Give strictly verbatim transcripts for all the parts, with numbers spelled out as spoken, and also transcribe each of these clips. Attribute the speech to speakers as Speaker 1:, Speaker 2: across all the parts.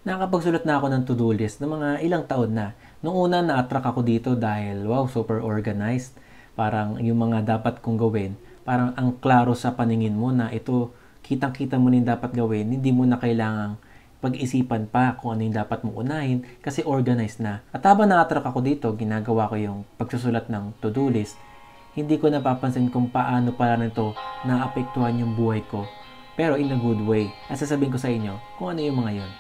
Speaker 1: Nakakapagsulat na ako ng to-do list ng mga ilang taon na. Noong una, na-attract ako dito dahil, wow, super organized. Parang yung mga dapat kong gawin, parang ang klaro sa paningin mo na ito, kitang-kita mo na yung dapat gawin, hindi mo na kailangang pag-isipan pa kung ano yung dapat mong unahin kasi organized na. At habang na-attract ako dito, ginagawa ko yung pagsusulat ng to-do list, hindi ko napapansin kung paano pala nito naapektuhan yung buhay ko. Pero in a good way. At sasabihin ko sa inyo kung ano yung mga yon.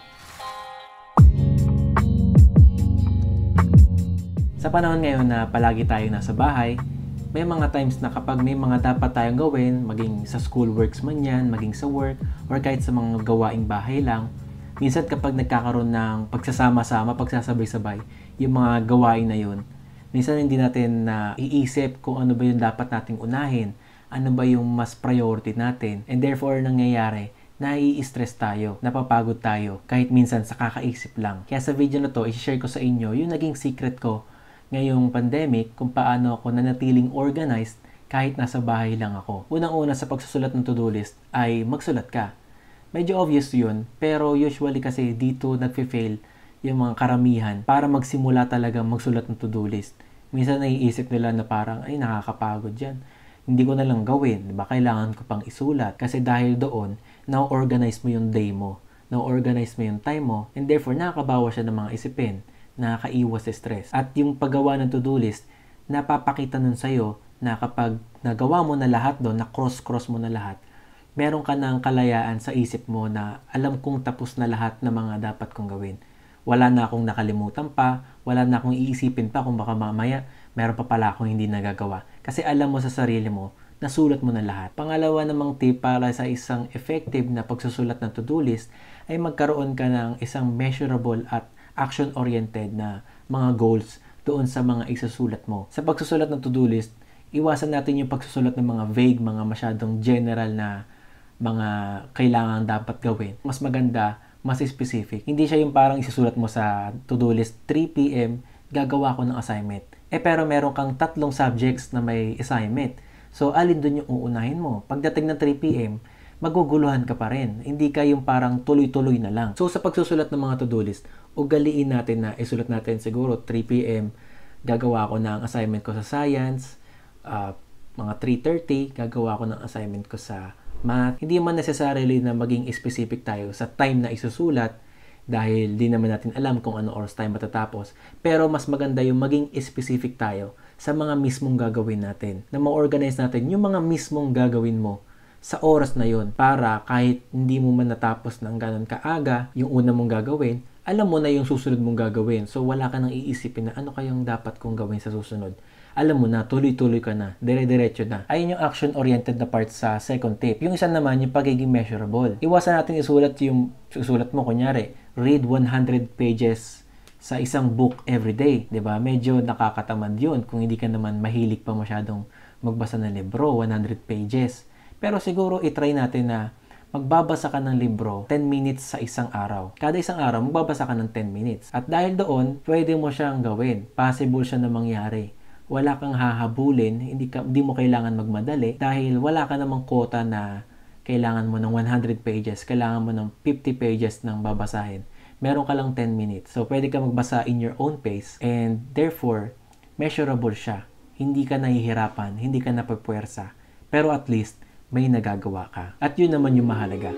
Speaker 1: Sa panahon ngayon na palagi tayo nasa bahay, may mga times na kapag may mga dapat tayong gawin, maging sa school works man yan, maging sa work, or kahit sa mga gawaing bahay lang, minsan kapag nagkakaroon ng pagsasama-sama, pagsasabay-sabay, yung mga gawain na yun, minsan hindi natin na iisip kung ano ba yung dapat nating unahin, ano ba yung mas priority natin, and therefore nangyayari, nai-stress tayo, napapagod tayo, kahit minsan sa kakaisip lang. Kaya sa video na to, i-share ko sa inyo yung naging secret ko ngayong pandemic kung paano ako nanatiling organized kahit nasa bahay lang ako. Unang-una sa pagsusulat ng to-do list ay magsulat ka. Medyo obvious yun, pero usually kasi dito nagfe-fail yung mga karamihan para magsimula talaga magsulat ng to-do list. Minsan naiisip nila na parang, ay nakakapagod yan. Hindi ko na lang gawin, diba? Kailangan ko pang isulat. Kasi dahil doon, na-organize mo yung day mo, na-organize mo yung time mo, and therefore nakakabawa siya ng mga isipin, nakakaiwas sa stress. At yung paggawa ng to-do list, napapakita nun sa'yo na kapag nagawa mo na lahat doon, na cross-cross mo na lahat, meron ka ng kalayaan sa isip mo na alam kong tapos na lahat ng mga dapat kong gawin. Wala na akong nakalimutan pa, wala na akong iisipin pa kung baka mamaya meron pa pala akong hindi nagagawa. Kasi alam mo sa sarili mo, nasulat mo na lahat. Pangalawa namang tip para sa isang effective na pagsusulat ng to-do list ay magkaroon ka ng isang measurable at action-oriented na mga goals doon sa mga isusulat mo. Sa pagsusulat ng to-do list, iwasan natin yung pagsusulat ng mga vague, mga masyadong general na mga kailangan dapat gawin. Mas maganda, mas specific. Hindi siya yung parang isusulat mo sa to-do list, three p m, gagawa ko ng assignment. Eh pero meron kang tatlong subjects na may assignment. So, alin doon yung uunahin mo? Pagdating ng three p m, maguguluhan ka pa rin. Hindi ka yung parang tuloy-tuloy na lang. So, sa pagsusulat ng mga to-do list, ugaliin natin na isulat natin siguro three p m, gagawa ko ng assignment ko sa science, uh, mga three thirty, gagawa ko ng assignment ko sa math. Hindi man necessarily na maging specific tayo sa time na isusulat dahil di naman natin alam kung ano oras tayo matatapos. Pero mas maganda yung maging specific tayo sa mga mismong gagawin natin. Na ma-organize natin yung mga mismong gagawin mo sa oras na yon para kahit hindi mo man natapos ng ganun kaaga yung una mong gagawin, alam mo na yung susunod mong gagawin. So wala ka nang iisipin na ano kayong dapat kong gawin sa susunod. Alam mo na, tuloy-tuloy ka na, dire-diretso na. Ayun yung action-oriented na part sa second tip. Yung isa naman, yung pagiging measurable. Iwasan natin isulat yung susulat mo, kunyari, read one hundred pages sa isang book every day, 'di ba? Medyo nakakatamad 'yun kung hindi ka naman mahilig pa masyadong magbasa ng libro, one hundred pages. Pero siguro i-try natin na magbabasa ka ng libro ten minutes sa isang araw. Kada isang araw, magbabasa ka ng ten minutes. At dahil doon, pwede mo siyang gawin. Possible siya na mangyari. Wala kang hahabulin, hindi, ka, hindi mo kailangan magmadali dahil wala ka namang quota na kailangan mo ng one hundred pages, kailangan mo ng fifty pages ng babasahin. Meron ka lang ten minutes. So, pwede ka magbasa in your own pace and therefore, measurable siya. Hindi ka nahihirapan, hindi ka napapwersa. Pero at least, may nagagawa ka. At yun naman yung mahalaga.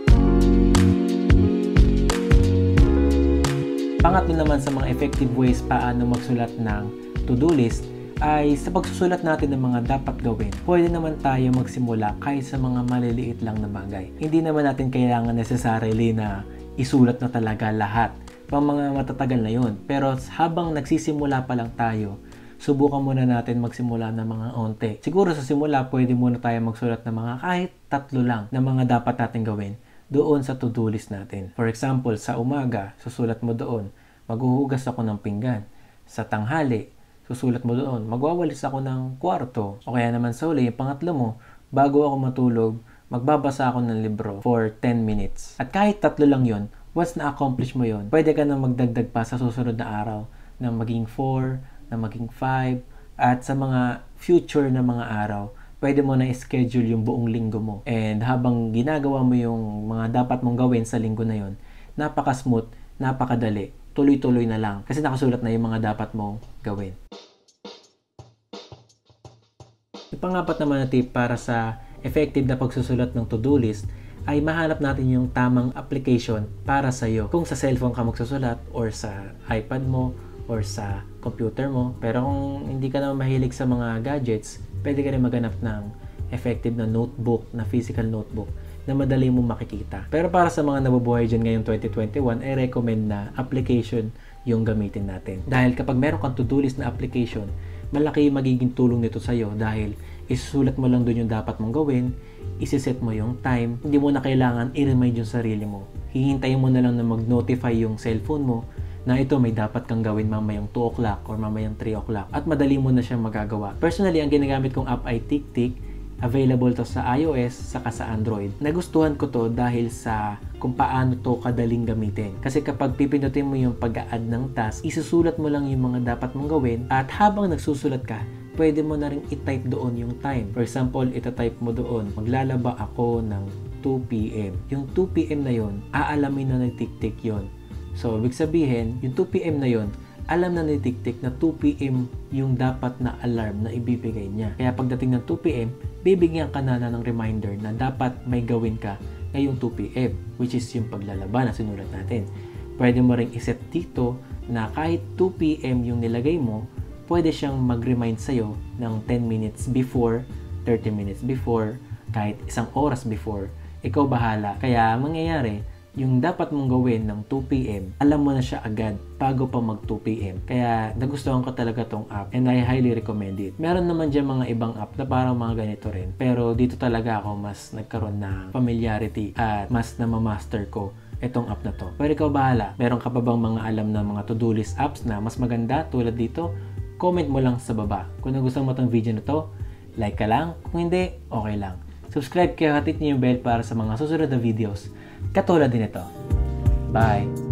Speaker 1: Pangatlo naman sa mga effective ways paano magsulat ng to-do list ay sa pagsusulat natin ng mga dapat gawin, pwede naman tayo magsimula kahit sa mga maliliit lang na bagay. Hindi naman natin kailangan necessarily na isulat na talaga lahat. Pang mga matatagal na yun. Pero habang nagsisimula pa lang tayo, subukan muna natin magsimula ng mga onte. Siguro sa simula, pwede muna tayo magsulat ng mga kahit tatlo lang na mga dapat natin gawin doon sa to-do list natin. For example, sa umaga, susulat mo doon, maghuhugas ako ng pinggan. Sa tanghali, susulat mo doon, magwawalis ako ng kwarto. O kaya naman sa uli, yung pangatlo mo, bago ako matulog, magbabasa ako ng libro for ten minutes. At kahit tatlo lang yon, once na-accomplish mo yon, pwede ka na magdagdag pa sa susunod na araw na maging four, na maging five, at sa mga future na mga araw, pwede mo na i-schedule yung buong linggo mo. And habang ginagawa mo yung mga dapat mong gawin sa linggo na yon, napaka-smooth napakadali. Tuloy-tuloy na lang kasi nakasulat na yung mga dapat mong gawin. Yung pang-apat naman na tip para sa effective na pagsusulat ng to-do list ay mahanap natin yung tamang application para sa iyo. Kung sa cellphone ka magsusulat or sa iPad mo or sa computer mo. Pero kung hindi ka naman mahilig sa mga gadgets, pwede ka rin maghanap ng effective na notebook, na physical notebook na madali mo makikita. Pero para sa mga nabubuhay dyan ngayong twenty twenty-one, I recommend na application yung gamitin natin. Dahil kapag meron kang to-do list na application, malaki yung magiging tulong nito sa'yo dahil isusulat mo lang doon yung dapat mong gawin, isiset mo yung time, hindi mo na kailangan i-remind yung sarili mo. Hihintayin mo na lang na mag-notify yung cellphone mo na ito may dapat kang gawin mamayang two o'clock or mamayang three o'clock at madali mo na siyang magagawa. Personally, ang ginagamit kong app ay TickTick. Available to sa iOS saka sa Android. Nagustuhan ko to dahil sa kung paano to kadaling gamitin. Kasi kapag pipindutin mo yung pag-a-add ng task, isusulat mo lang yung mga dapat mong gawin at habang nagsusulat ka, pwede mo na rin i-type doon yung time. For example, ita-type mo doon, maglalaba ako ng two p m Yung two p m na yon, aalamin na ng TickTick yon. So, ibig sabihin, yung two p m na yon, alam na ni TickTick na two p m yung dapat na alarm na ibibigay niya. Kaya pagdating ng two p m, bibigyan ka na, na ng reminder na dapat may gawin ka ngayong two p m, which is yung paglalaba na sinulat natin. Pwede mo ring iset dito na kahit two p m yung nilagay mo, pwede siyang mag-remind sa'yo ng ten minutes before, thirty minutes before, kahit isang oras before. Ikaw bahala. Kaya mangyayari, yung dapat mong gawin ng two p m, alam mo na siya agad bago pa mag two p m. Kaya nagustuhan ko talaga tong app and I highly recommend it. Meron naman dyan mga ibang app na parang mga ganito rin. Pero dito talaga ako mas nagkaroon ng familiarity at mas namamaster ko itong app na to. Pero ikaw bahala. Meron ka pa bang mga alam na mga to-do list apps na mas maganda tulad dito? Comment mo lang sa baba. Kung nagustuhan mo tong video na to, like ka lang. Kung hindi, okay lang. Subscribe kayo, hatit niyo yung bell para sa mga susunod na videos katulad din ito. Bye!